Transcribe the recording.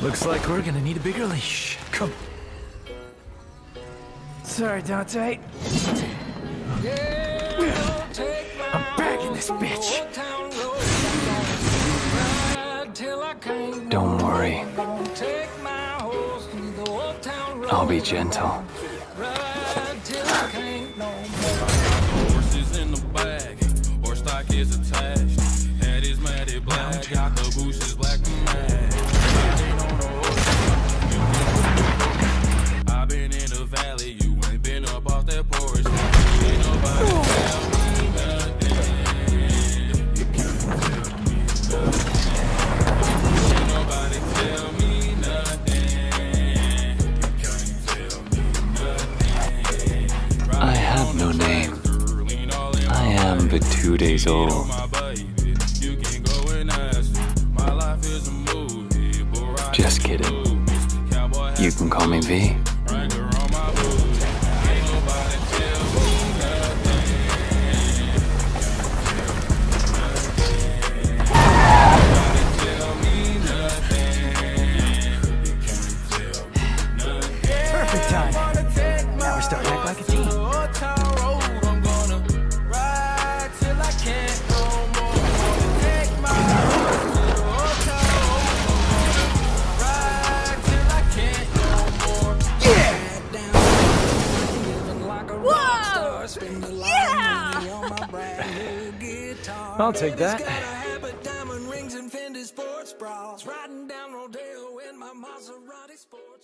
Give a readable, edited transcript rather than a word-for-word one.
Looks like we're gonna need a bigger leash. Come. Sorry, Dante. I'm bagging this bitch. Don't worry. I'll be gentle. Horses in the bag, horse stock is attached. Head is matted black, got the bushes black and mad. I've been in the valley, you ain't been up off that porch. Ain't nobody tell me nothing. You can't tell me nothing. Ain't nobody tell me nothing. You can't tell me nothing. I have no name. I am but 2 days old. Just kidding. You can call me V. Perfect time. Now we're starting to act like a team. I'll take that.